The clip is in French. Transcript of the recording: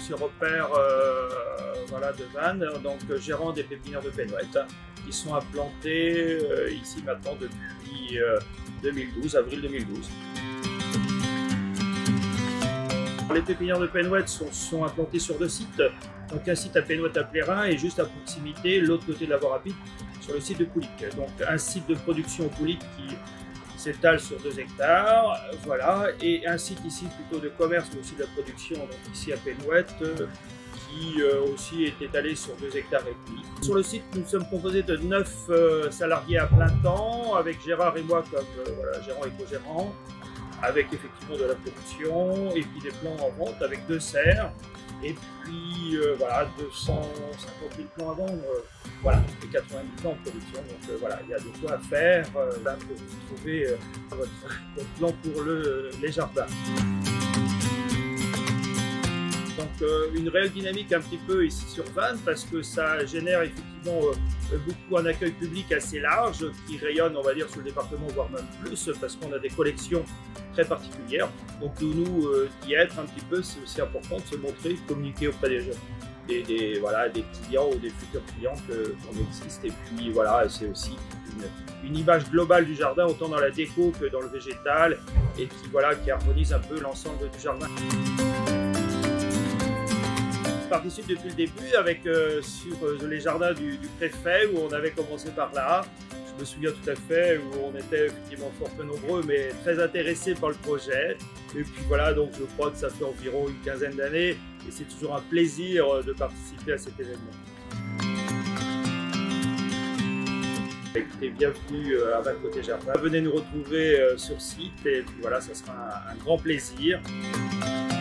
monsieur Robert voilà, de Vannes, donc gérant des pépinières de Penouette, qui sont implantées ici maintenant depuis 2012, avril 2012. Les pépinières de Penouette sont implantées sur 2 sites. Donc un site à Penouette à Plérin et juste à proximité, l'autre côté de la voie rapide, sur le site de Poulic. Donc un site de production au Poulic qui s'étale sur 2 hectares, voilà, et un site ici plutôt de commerce, mais aussi de la production, donc ici à Penouette, qui aussi est étalé sur 2 hectares et demi. Sur le site, nous sommes composés de 9 salariés à plein temps, avec Gérard et moi comme voilà, gérant et co-gérant, avec effectivement de la production, et puis des plants en vente avec 2 serres, et puis voilà, 250 000 plants à vendre, voilà, et 80 000 plants en production, donc voilà, il y a de quoi faire là pour vous trouver votre plan pour les jardins. Donc une réelle dynamique un petit peu ici sur Vannes, parce que ça génère effectivement beaucoup un accueil public assez large qui rayonne, on va dire, sur le département, voire même plus, parce qu'on a des collections très particulières. Donc nous y être un petit peu, c'est aussi important de se montrer, de communiquer auprès des jeunes, voilà, des clients ou des futurs clients qu'on existe. Et puis voilà, c'est aussi une image globale du jardin, autant dans la déco que dans le végétal, et qui harmonise un peu l'ensemble du jardin. Je participe depuis le début sur les jardins du préfet, où on avait commencé par là. Je me souviens tout à fait, où on était effectivement fort peu nombreux, mais très intéressés par le projet. Et puis voilà, donc je crois que ça fait environ une quinzaine d'années, et c'est toujours un plaisir de participer à cet événement. Écoutez, bienvenue à Vannes Côté Jardin. Venez nous retrouver sur site, et puis voilà, ça sera un grand plaisir.